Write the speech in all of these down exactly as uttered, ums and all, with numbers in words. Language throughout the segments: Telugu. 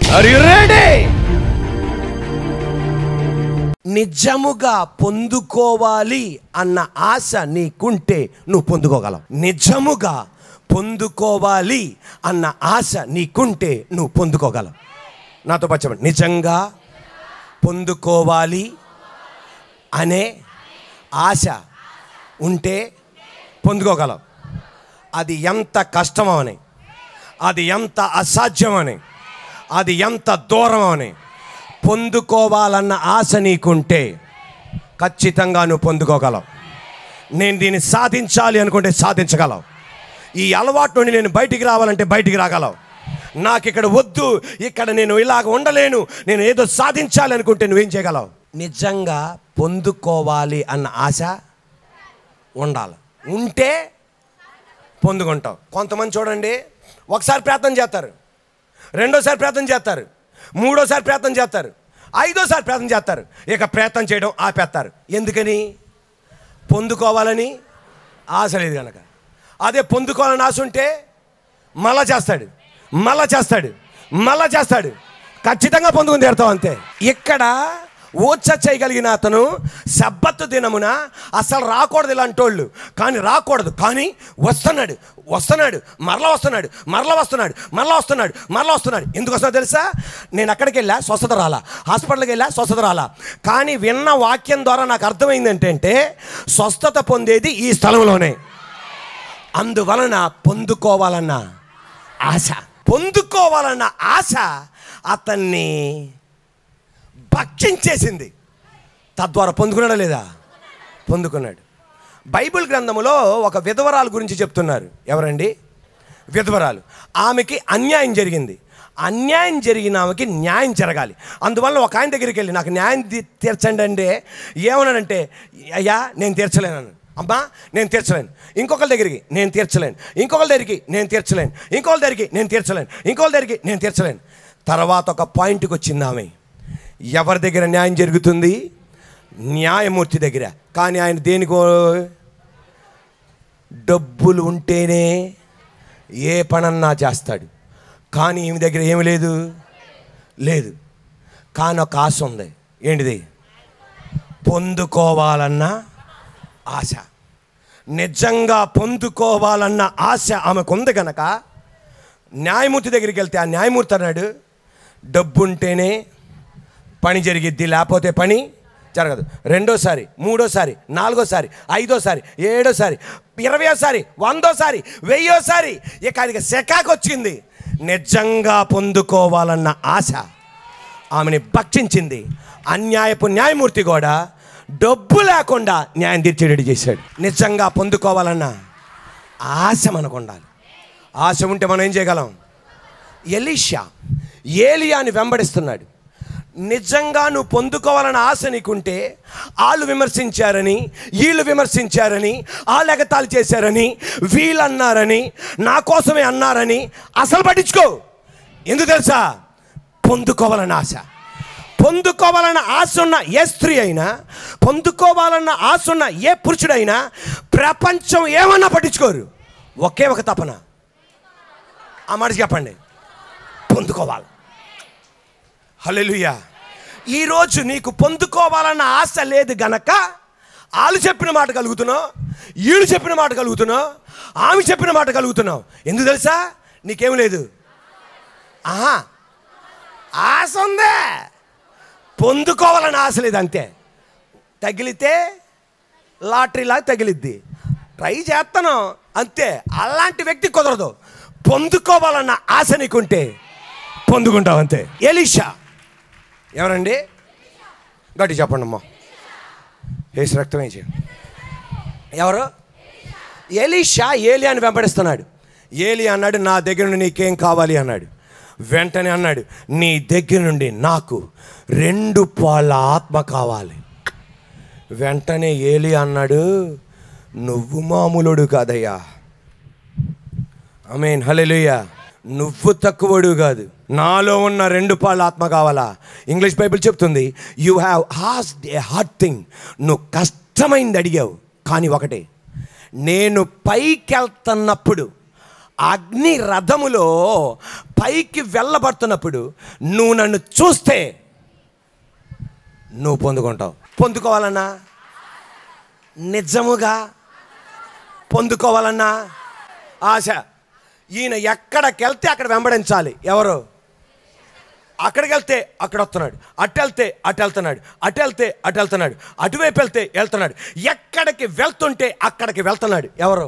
Are you ready? నిజముగా పొందుకోవాలి అన్న ఆశ నీకుంటే నువ్వు పొందుకోగలవు. నిజముగా పొందుకోవాలి అన్న ఆశ నీకుంటే నువ్వు పొందుకోగలవు. నాతో పచ్చండి. నిజంగా పొందుకోవాలి అనే ఆశ ఉంటే పొందుకోగలవు. అది ఎంత కష్టమని, అది ఎంత అసాధ్యమని, అది ఎంత దూరమని, పొందుకోవాలన్న ఆశ నీకుంటే ఖచ్చితంగా నువ్వు పొందుకోగలవు. నేను దీన్ని సాధించాలి అనుకుంటే సాధించగలవు. ఈ అలవాటు నుండి నేను బయటికి రావాలంటే బయటికి రాగలవు. నాకు ఇక్కడ వద్దు, ఇక్కడ నేను ఇలాగ ఉండలేను, నేను ఏదో సాధించాలి అనుకుంటే నువ్వేం చేయగలవు? నిజంగా పొందుకోవాలి అన్న ఆశ ఉండాలి. ఉంటే పొందుకుంటావు. కొంతమంది చూడండి, ఒకసారి ప్రార్థన చేస్తారు, రెండోసారి ప్రార్థన చేస్తారు, మూడోసారి ప్రార్థన చేస్తారు, ఐదోసారి ప్రార్థన చేస్తారు, ఇక ప్రార్థన చేయడం ఆపేస్తారు. ఎందుకని? పొందుకోవాలని ఆశ లేదు కనుక. అదే పొందుకోవాలని ఆశ ఉంటే మళ్ళా చేస్తాడు, మళ్ళా చేస్తాడు, మళ్ళా చేస్తాడు, ఖచ్చితంగా పొందుకుని తీరుతావు అంతే. ఇక్కడ ఓచ చేయగలిగిన అతను సబ్బతు దినమున అసలు రాకూడదు ఇలాంటి వాళ్ళు, కానీ రాకూడదు, కానీ వస్తున్నాడు వస్తున్నాడు మరలా వస్తున్నాడు మరలా వస్తున్నాడు మరలా వస్తున్నాడు మరలా వస్తున్నాడు. ఎందుకు వస్తున్నాడు తెలుసా? నేను అక్కడికి వెళ్ళా, స్వస్థత రాలా, హాస్పిటల్కి వెళ్ళా, స్వస్థత రాలా, కానీ విన్న వాక్యం ద్వారా నాకు అర్థమైంది ఏంటంటే స్వస్థత పొందేది ఈ స్థలంలోనే. అందువలన పొందుకోవాలన్న ఆశ, పొందుకోవాలన్న ఆశ అతన్ని భక్షించేసింది. తద్వారా పొందుకున్నాడా లేదా? పొందుకున్నాడు. బైబిల్ గ్రంథములో ఒక విధవరాలు గురించి చెప్తున్నారు. ఎవరండి? విధవరాలు. ఆమెకి అన్యాయం జరిగింది. అన్యాయం జరిగిన ఆమెకి న్యాయం జరగాలి. అందువల్ల ఒక ఆయన దగ్గరికి వెళ్ళి నాకు న్యాయం తీర్చండి అంటే ఏమన్నాడంటే, అయ్యా నేను తీర్చలేను, అమ్మా నేను తీర్చలేను. ఇంకొకరి దగ్గరికి నేను తీర్చలేను, ఇంకొకరి దగ్గరికి నేను తీర్చలేను, ఇంకొకరి దగ్గరికి నేను తీర్చలేను, ఇంకొకరి దగ్గరికి నేను తీర్చలేను. తర్వాత ఒక పాయింట్కి వచ్చింది ఆమె. ఎవరి దగ్గర న్యాయం జరుగుతుంది? న్యాయమూర్తి దగ్గర. కానీ ఆయన దేనికో డబ్బులు ఉంటేనే ఏ పనన్నా చేస్తాడు. కానీ ఈమె దగ్గర ఏమి లేదు లేదు కానీ ఒక ఆశ ఉంది. ఏంటిది? పొందుకోవాలన్న ఆశ. నిజంగా పొందుకోవాలన్న ఆశ ఆమెకు ఉంది కనుక న్యాయమూర్తి దగ్గరికి వెళ్తే ఆ న్యాయమూర్తి అన్నాడు, డబ్బు ఉంటేనే పని జరిగిద్ది, లేకపోతే పని జరగదు. రెండోసారి, మూడోసారి, నాలుగోసారి, ఐదోసారి, ఏడోసారి, ఇరవయోసారి, వందోసారి, వెయ్యోసారి, ఇక అది శకాకు వచ్చింది. నిజంగా పొందుకోవాలన్న ఆశ ఆమెని భక్షించింది. అన్యాయపు న్యాయమూర్తి కూడా డబ్బు లేకుండా న్యాయం తీర్చేటట్టు చేశాడు. నిజంగా పొందుకోవాలన్న ఆశ మనకు ఉండాలి. ఆశ ఉంటే మనం ఏం చేయగలం? ఎలీషా ఏలియాని వెంబడిస్తున్నాడు. నిజంగా నువ్వు పొందుకోవాలని ఆశ నీకుంటే వాళ్ళు విమర్శించారని, వీళ్ళు విమర్శించారని, వాళ్ళు ఎగతాళి చేశారని, వీళ్ళు అన్నారని, నా కోసమే అన్నారని అసలు పట్టించుకో. ఎందుకు తెలుసా? పొందుకోవాలన్న ఆశ. పొందుకోవాలన్న ఆశ ఉన్న ఏ స్త్రీ అయినా, పొందుకోవాలన్న ఆశ ఉన్న ఏ పురుషుడైనా ప్రపంచం ఏమన్నా పట్టించుకోరు. ఒకే ఒక తపన. ఆ మాట చెప్పండి, పొందుకోవాలి. హల్లెలూయా. ఈరోజు నీకు పొందుకోవాలన్న ఆశ లేదు గనక వాళ్ళు చెప్పిన మాట కలుగుతున్నావు, వీళ్ళు చెప్పిన మాట కలుగుతున్నావు, ఆమె చెప్పిన మాట కలుగుతున్నావు. ఎందుకు తెలుసా? నీకేం లేదు. ఆహా, ఆశ ఉందే, పొందుకోవాలన్న ఆశ లేదు అంతే. తగిలితే లాటరీలాగా తగిలిద్ది, ట్రై చేస్తాను అంతే. అలాంటి వ్యక్తి కుదరదు. పొందుకోవాలన్న ఆశ నీకుంటే పొందుకుంటావు అంతే. ఎలీషా ఎవరండి? గట్టి చెప్పండి అమ్మా. యేసు రక్తమే చేయండి. ఎవరు? ఎలీషా ఏలియాని వెంబడిస్తున్నాడు. ఏలియా అన్నాడు, నా దగ్గర నుండి నీకేం కావాలి అన్నాడు. వెంటనే అన్నాడు, నీ దగ్గర నుండి నాకు రెండు పాళ్ళ ఆత్మ కావాలి. వెంటనే ఏలియా అన్నాడు, నువ్వు మామూలుడు కాదయ్యా. ఆమేన్, హల్లెలూయా. నువ్వు తక్కువడు కాదు, నాలో ఉన్న రెండు పాళ్ళ ఆత్మ కావాలా? ఇంగ్లీష్ బైబిల్ చెప్తుంది, you have asked a hard thing. నువ్వు కష్టమైంది అడిగావు, కానీ ఒకటే, నేను పైకి వెళ్తున్నప్పుడు అగ్ని రథములో పైకి వెళ్ళబడుతున్నప్పుడు నువ్వు నన్ను చూస్తే నువ్వు పొందుకుంటావు. పొందుకోవాలన్నా, నిజముగా పొందుకోవాలన్నా ఆశ. ఈయన ఎక్కడికి వెళ్తే అక్కడ వెంబడించాలి. ఎవరు? అక్కడికి వెళ్తే అక్కడ వస్తున్నాడు, అటు వెళ్తే అటు వెళ్తున్నాడు, అటు వెళ్తే అటు వెళ్తున్నాడు, అటువైపు వెళ్తే వెళ్తున్నాడు. ఎక్కడికి వెళ్తుంటే అక్కడికి వెళ్తున్నాడు. ఎవరు?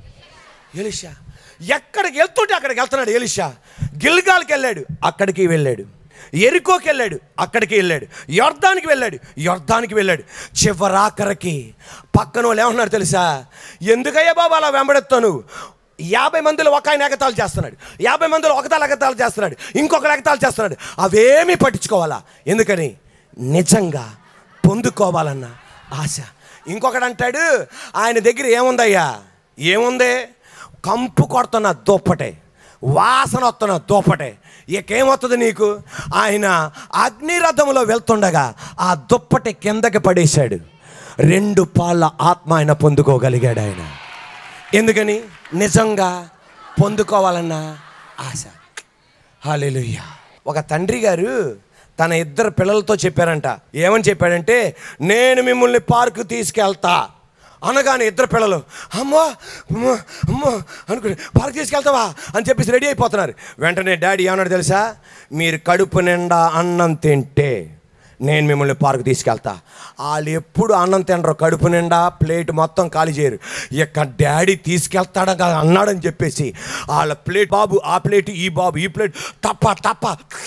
ఎలీషా. ఎక్కడికి వెళ్తుంటే అక్కడికి వెళ్తున్నాడు ఎలీషా. గిల్గాల్కి వెళ్ళాడు, అక్కడికి వెళ్ళాడు. ఎరికోకి వెళ్ళాడు, అక్కడికి వెళ్ళాడు. యొర్దానికి వెళ్ళాడు, యొర్దానికి వెళ్ళాడు. చివరాఖరికి పక్కన వాళ్ళు ఏమన్నారు తెలుసా? ఎందుకయ్యా బాబా అలా వెంబడెత్తావు నువ్వు? యాభై మందిలో ఒక ఆయన ఎగతాళి చేస్తున్నాడు, యాభై మందిలో ఒకతాలు ఎగతాళి చేస్తున్నాడు, ఇంకొకరు ఎగతాళి చేస్తున్నాడు. అవేమీ పట్టించుకోవాలా? ఎందుకని? నిజంగా పొందుకోవాలన్న ఆశ. ఇంకొకడు అంటాడు, ఆయన దగ్గర ఏముందయ్యా? ఏముంది? కంపు కొడుతున్న దుప్పటే, వాసన వస్తున్న దుప్పటే. ఇకేమవుతుంది నీకు? ఆయన అగ్నిరథంలో వెళ్తుండగా ఆ దుప్పటి కిందకి పడేశాడు. రెండు పాళ్ళ ఆత్మ ఆయన పొందుకోగలిగాడు. ఆయన ఎందుకని? నిజంగా పొందుకోవాలన్న ఆశ. హల్లెలూయా. ఒక తండ్రి గారు తన ఇద్దరు పిల్లలతో చెప్పారంట. ఏమని చెప్పాడంటే, నేను మిమ్మల్ని పార్కు తీసుకెళ్తా అనగానే ఇద్దరు పిల్లలు అమ్మో అమ్మో అమ్మో అనుకుని పార్క్ తీసుకెళ్తావా అని చెప్పేసి రెడీ అయిపోతున్నారు. వెంటనే డాడీ ఏమన్నాడు తెలుసా? మీరు కడుపు నిండా అన్నం తింటే నేను మిమ్మల్ని పార్కు తీసుకెళ్తా. వాళ్ళు ఎప్పుడు అన్నం తినరు, కడుపు నిండా ప్లేట్ మొత్తం ఖాళీ చేయరు. ఇక డాడీ తీసుకెళ్తాడా కదా అన్నాడని చెప్పేసి వాళ్ళ ప్లేట్, బాబు ఆ ప్లేట్, ఈ బాబు ఈ ప్లేట్, తప్ప తప్ప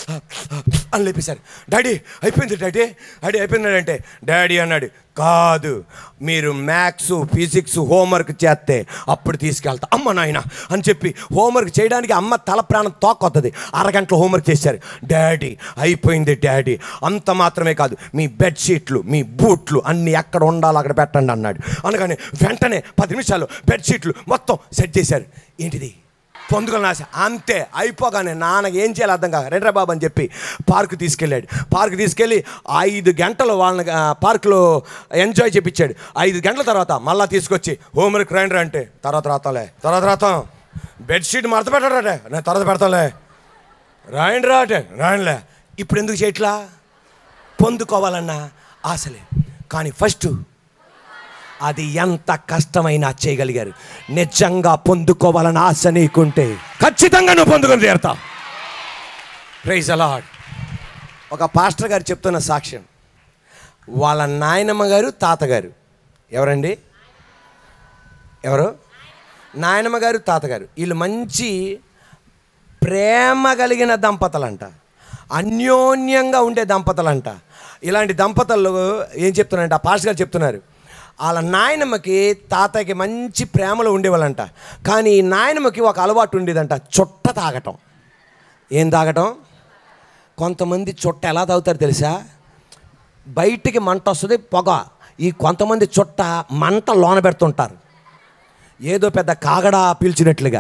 అని లేపేశారు. డాడీ అయిపోయింది, డాడీ డాడీ అయిపోయింది అంటే డాడీ అన్నాడు, కాదు మీరు మ్యాథ్స్ ఫిజిక్స్ హోంవర్క్ చేస్తే అప్పుడు తీసుకెళ్తా. అమ్మ నాయన అని చెప్పి హోంవర్క్ చేయడానికి అమ్మ తల ప్రాణం తోకొత్తది. అరగంటలో హోంవర్క్ చేశారు. డాడీ అయిపోయింది డాడీ. అంత మాత్రమే కాదు, మీ బెడ్షీట్లు మీ బూట్లు అన్నీ ఎక్కడ ఉండాలో అక్కడ పెట్టండి అన్నాడు. అనగానే వెంటనే పది నిమిషాలు బెడ్షీట్లు మొత్తం సెట్ చేశారు. ఏంటిది? పొందుకోవాలని ఆశ. అంతే. అయిపోగానే నాన్నకి ఏం చేయాలి అర్థం కాక రెండ్రా బాబు అని చెప్పి పార్కు తీసుకెళ్ళాడు. పార్కు తీసుకెళ్ళి ఐదు గంటలు వాళ్ళని పార్కులో ఎంజాయ్ చేయించాడు. ఐదు గంటల తర్వాత మళ్ళీ తీసుకొచ్చి హోంవర్క్ రాయండి అంటే తర్వాత రాతాంలే తర్వాత రాతాం, బెడ్షీట్ మడత పెట్టాడే నేను తర్వాత పెడతాంలే, రాయండి రా అంటే రాయండిలే. ఇప్పుడు ఎందుకు చేయట్లా? పొందుకోవాలన్న ఆశలే. కానీ ఫస్ట్ అది ఎంత కష్టమైనా చేయగలిగారు. నిజంగా పొందుకోవాలని ఆశ నీకుంటే ఖచ్చితంగా నువ్వు పొందుకొని తీరుతావు. Praise the Lord. ఒక పాస్టర్ గారు చెప్తున్న సాక్ష్యం. వాళ్ళ నాయనమ్మ గారు తాతగారు. ఎవరండి? ఎవరు? నాయనమ్మ గారు తాతగారు. వీళ్ళు మంచి ప్రేమ కలిగిన దంపతులంట, అన్యోన్యంగా ఉండే దంపతులంట. ఇలాంటి దంపతులు ఏం చెప్తున్నారంటే, ఆ పాస్టర్ గారు చెప్తున్నారు, వాళ్ళ నాయనమ్మకి తాతయ్యకి మంచి ప్రేమలో ఉండేవాళ్ళంట. కానీ నాయనమ్మకి ఒక అలవాటు ఉండేదంట, చుట్ట తాగటం. ఏం తాగటం? కొంతమంది చుట్ట ఎలా తాగుతారు తెలుసా? బయటికి మంట వస్తుంది, పొగ. ఈ కొంతమంది చుట్ట మంట లోన పెడుతుంటారు, ఏదో పెద్ద కాగడా పీల్చినట్లుగా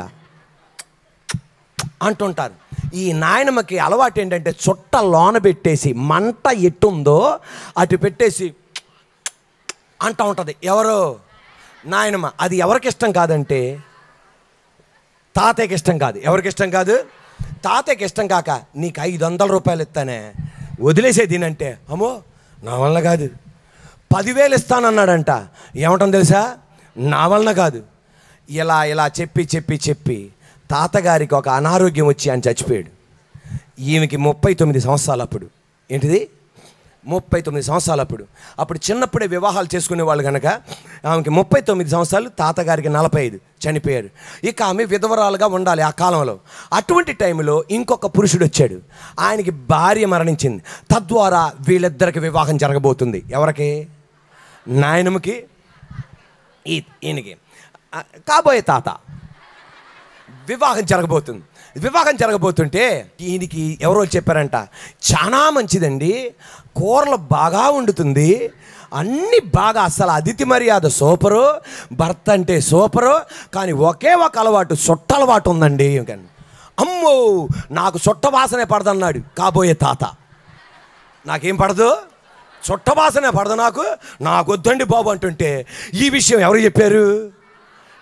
అంటుంటారు. ఈ నాయనమ్మకి అలవాటు ఏంటంటే చుట్ట లోన పెట్టేసి మంట ఎట్టుందో అటు పెట్టేసి అంటూ ఉంటుంది. ఎవరు? నాయనమ్మ. అది ఎవరికి ఇష్టం కాదంటే తాతయ్యకి ఇష్టం కాదు. ఎవరికి ఇష్టం కాదు? తాతయ్యకి ఇష్టం కాక, నీకు ఐదు వందల రూపాయలు ఇస్తానే వదిలేసే దీనంటే, అమ్మో నా వలన కాదు. పదివేలు ఇస్తానన్నాడంట. ఏమంటాం తెలుసా? నా వలన కాదు. ఇలా ఇలా చెప్పి చెప్పి చెప్పి తాతగారికి ఒక అనారోగ్యం వచ్చి ఆయన చచ్చిపోయాడు. ఈమెకి ముప్పై తొమ్మిది సంవత్సరాలు అప్పుడు. ఏంటిది? ముప్పై తొమ్మిది సంవత్సరాలు అప్పుడు. అప్పుడు చిన్నప్పుడే వివాహాలు చేసుకునేవాళ్ళు కనుక ఆమెకి ముప్పై తొమ్మిది సంవత్సరాలు, తాతగారికి నలభై ఐదు, చనిపోయారు. ఇక ఆమె విధవరాలుగా ఉండాలి ఆ కాలంలో. అటువంటి టైంలో ఇంకొక పురుషుడు వచ్చాడు. ఆయనకి భార్య మరణించింది. తద్వారా వీళ్ళిద్దరికి వివాహం జరగబోతుంది. ఎవరికి? నాయనమ్మకి, ఈ ఈయనకి కాబోయే తాత వివాహం జరగబోతుంది. వివాహం జరగబోతుంటే ఈయనకి ఎవరో చెప్పారంట, చాలా మంచిదండి, కూరలు బాగా వండుతుంది, అన్నీ బాగా, అసలు అతిథి మర్యాద సూపరు, భర్త అంటే సూపరు, కానీ ఒకే ఒక అలవాటు, సొట్ట అలవాటు ఉందండి. అమ్మో నాకు సొట్ట వాసనే పడదన్నాడు కాబోయే తాత. నాకేం పడదు? సొట్ట వాసనే పడదు నాకు, నాకు వద్దండి బాబు అంటుంటే ఈ విషయం ఎవరు చెప్పారు?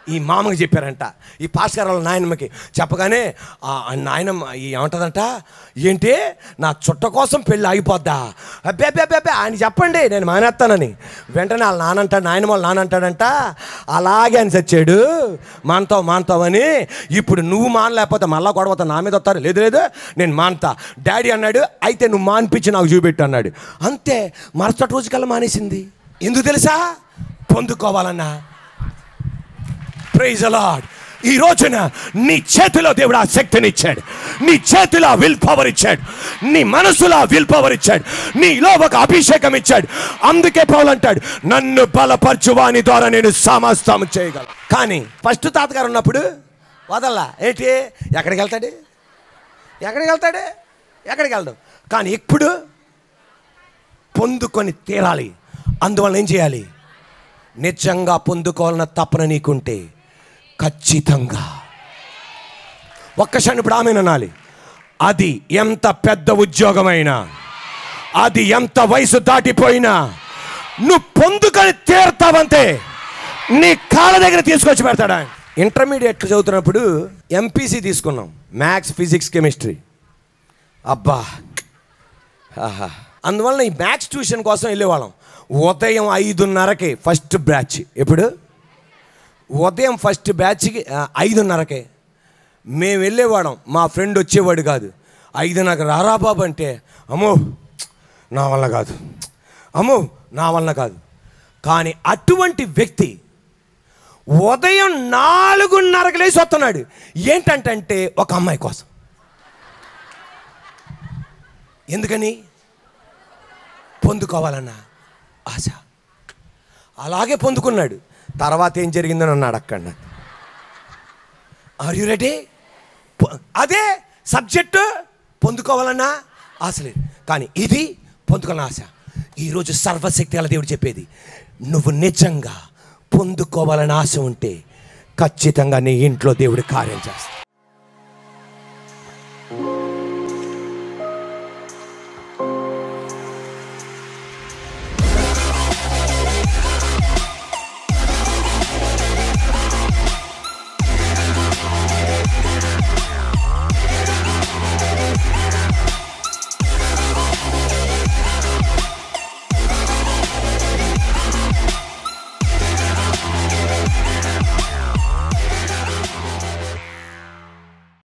ఈ మామకి చెప్పారంట, ఈ పాస్టర్ వాళ్ళ నాయనమ్మకి చెప్పగానే నాయనమ్మ ఏమంటుందంట, ఏంటి నా చుట్ట కోసం పెళ్ళి ఆగిపోద్దా, అబ్బే అబ్బే అబ్బే ఆయన చెప్పండి నేను మానేస్తానని. వెంటనే వాళ్ళ నానంటాడు, నాయనమ్మ వాళ్ళ నానంటాడంట, అలాగే అని చచ్చాడు మానతావు మానతావని, ఇప్పుడు నువ్వు మానలేకపోతే మళ్ళా గొడవతా నా మీద వస్తారు, లేదు లేదు నేను మానతా. డాడీ అన్నాడు, అయితే నువ్వు మానిపించి నాకు చూపెట్టు అన్నాడు. అంతే, మరుసటి రోజుకల్లా మానేసింది. ఎందుకు తెలుసా? పొందుకోవాలన్నా. Praise the Lord. ఈ రోజున నీ చేతిలో దేవుడు ఆ శక్తిని ఇచ్చాడు, నీ చేతిలో విల్ పవర్ ఇచ్చాడు, నీ మనసులో విల్ పవర్ ఇచ్చాడు, నీలో ఒక అభిషేకం ఇచ్చాడు. అందుకే పౌలు అంటాడు, నన్ను బలపరచు వాని ద్వారా నేను సమస్తం చేయగలను. కానీ ఫస్ట్ తాతగారు ఉన్నప్పుడు వదల్లా. ఏంటి, ఎక్కడికి వెళ్తాడు, ఎక్కడికి వెళ్తాడు, ఎక్కడికి వెళ్దాం. కానీ ఇప్పుడు పొందుకొని తీరాలి. అందువల్ల ఏం చేయాలి? నిజంగా పొందుకోవాలన్న తపన నీకుంటే ఖచ్చితంగా ఒక్కసారి ఇప్పుడు ఆమె అనాలి. అది ఎంత పెద్ద ఉద్యోగమైనా, అది ఎంత వయసు దాటిపోయినా నువ్వు పొందుకొని తీరుతావంతే. నీ కాళ్ళ దగ్గర తీసుకొచ్చి పెడతాడా. ఇంటర్మీడియట్ చదువుతున్నప్పుడు ఎంపీసీ తీసుకున్నాం, మ్యాథ్స్ ఫిజిక్స్ కెమిస్ట్రీ. అబ్బా ఆహా. అందువల్ల ఈ మ్యాథ్స్ ట్యూషన్ కోసం వెళ్ళేవాళ్ళం. ఉదయం ఐదున్నరకి ఫస్ట్ బ్యాచ్. ఎప్పుడు? ఉదయం ఫస్ట్ బ్యాచ్కి ఐదున్నరకే మేము వెళ్ళేవాళ్ళం. మా ఫ్రెండ్ వచ్చేవాడు కాదు. ఐదున్నరకు రారా బాబు అంటే, అమ్మో నా వల్ల కాదు, అమ్మో నా వల్ల కాదు. కానీ అటువంటి వ్యక్తి ఉదయం నాలుగున్నరకు లేచి వస్తున్నాడు. ఏంటంటే ఒక అమ్మాయి కోసం. ఎందుకని? పొందుకోవాలన్నా ఆశ. అలాగే పొందుకున్నాడు. తర్వాత ఏం జరిగిందని అన్నాడు అక్కడ. Are you ready? అదే సబ్జెక్టు పొందుకోవాలన్నా ఆశ లేదు, కానీ ఇది పొందుకోవాలన్న ఆశ. ఈరోజు సర్వశక్తి గల దేవుడు చెప్పేది, నువ్వు నిజంగా పొందుకోవాలని ఆశ ఉంటే ఖచ్చితంగా నీ ఇంట్లో దేవుడు కార్యం చేస్తాడు.